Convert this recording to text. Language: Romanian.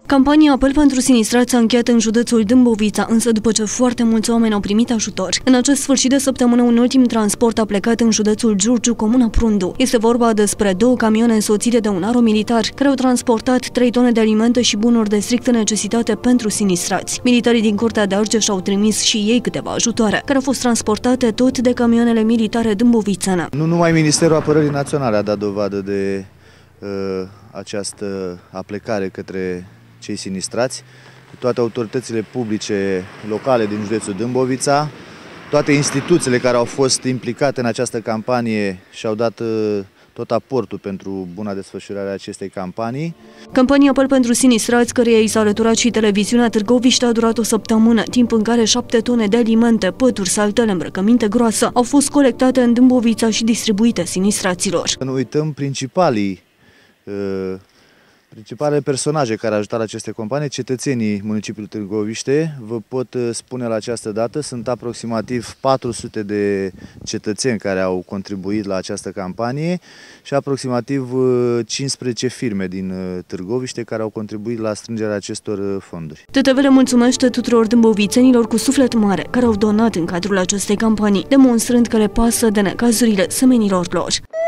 Campania Apel pentru sinistrați s-a încheiat în județul Dâmbovița, însă după ce foarte mulți oameni au primit ajutor. În acest sfârșit de săptămână, un ultim transport a plecat în județul Giurgiu, comuna Prundu. Este vorba despre 2 camioane însoțite de un aromilitar, care au transportat 3 tone de alimente și bunuri de strictă necesitate pentru sinistrați. Militarii din Curtea de Argeș au trimis și ei câteva ajutoare, care au fost transportate tot de camioanele militare dâmbovițene. Nu numai Ministerul Apărării Naționale a dat dovadă de această aplecare către cei sinistrați, toate autoritățile publice locale din județul Dâmbovița, toate instituțiile care au fost implicate în această campanie și-au dat tot aportul pentru buna desfășurare a acestei campanii. Campania Apel pentru sinistrați, căreia i s-a alăturat și televiziunea Târgoviște, a durat o săptămână, timp în care 7 tone de alimente, pături, saltele, îmbrăcăminte groasă au fost colectate în Dâmbovița și distribuite sinistraților. Să nu uităm principalele personaje care au ajutat aceste campanii, cetățenii municipiului Târgoviște. Vă pot spune la această dată, sunt aproximativ 400 de cetățeni care au contribuit la această campanie și aproximativ 15 firme din Târgoviște care au contribuit la strângerea acestor fonduri. TTV le mulțumește tuturor dâmbovițenilor cu suflet mare care au donat în cadrul acestei campanii, demonstrând că le pasă de necazurile semenilor lor.